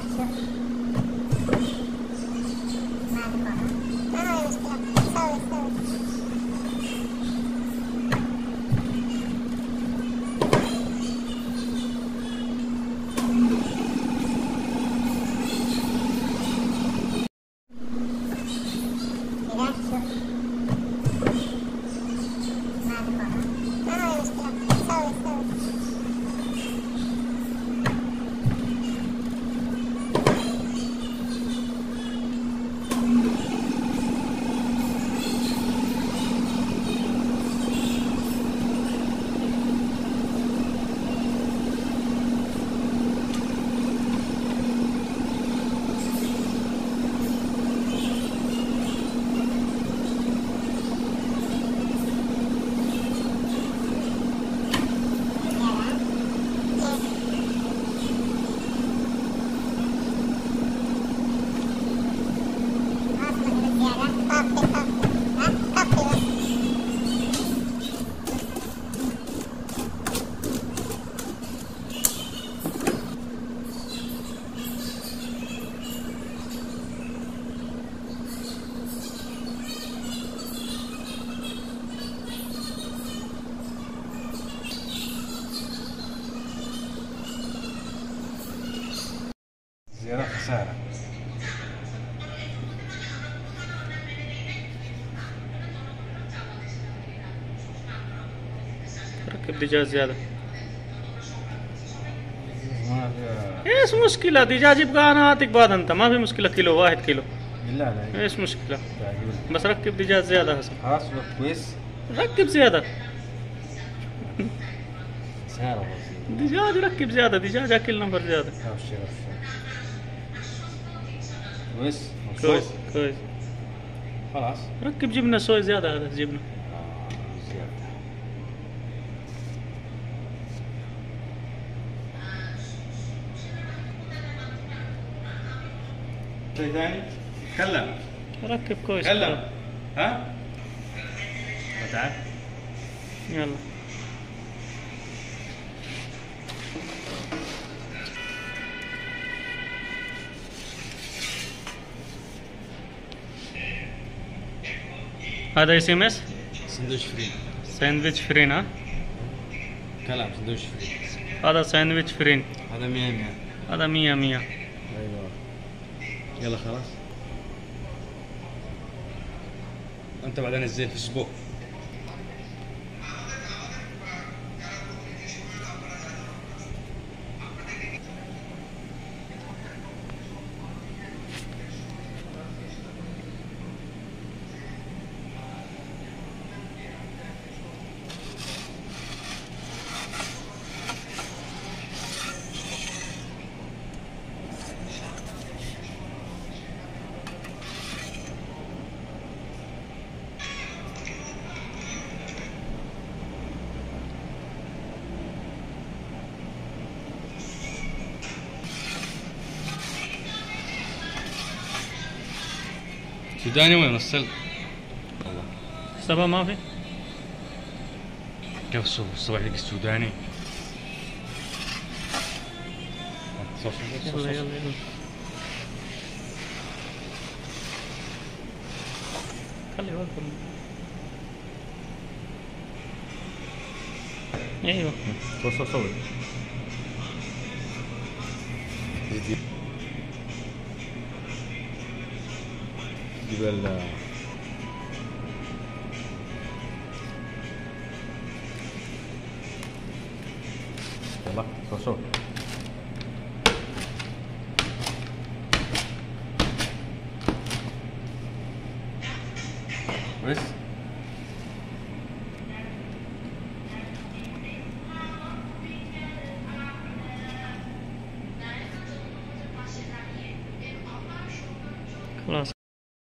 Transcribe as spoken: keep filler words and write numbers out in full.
زيارة خسارة. ركب دجاج زيادة. ما في ايش مشكلة؟ دجاج يبقى انا اعطيك بعد انت، ما في مشكلة كيلو واحد كيلو. لا لا ايش مشكلة؟ تعجبني. بس ركب دجاج زيادة هسه. خلاص كويس. ركب زيادة. سعره بسيط. دجاج ركب زيادة، دجاج اكل نفر زيادة. ابشر ابشر. كويس كويس كويس. خلاص ركب جبنة سوي زيادة، هذا جبنة. آه زيادة. شيء ثاني؟ تكلم. ركب كويس. تكلم. ها؟ تعال. يلا. هذا اس ام اس؟ سندويش فري. ساندويتش فرين. ها؟ كلام سندويش فري. هذا ساندويتش فرين. هذا مية مية. هذا مية مية. ايوه. يلا خلاص. انت بعدين نزل فيسبوك. سوداني وين وصل؟ سبا ما في؟ كيف الصبح الصبح لقي السوداني؟ يلا يلا يلا. خلي بالكم. ايوه. صور صور صور. جيب ال يلا صور صور. كويس.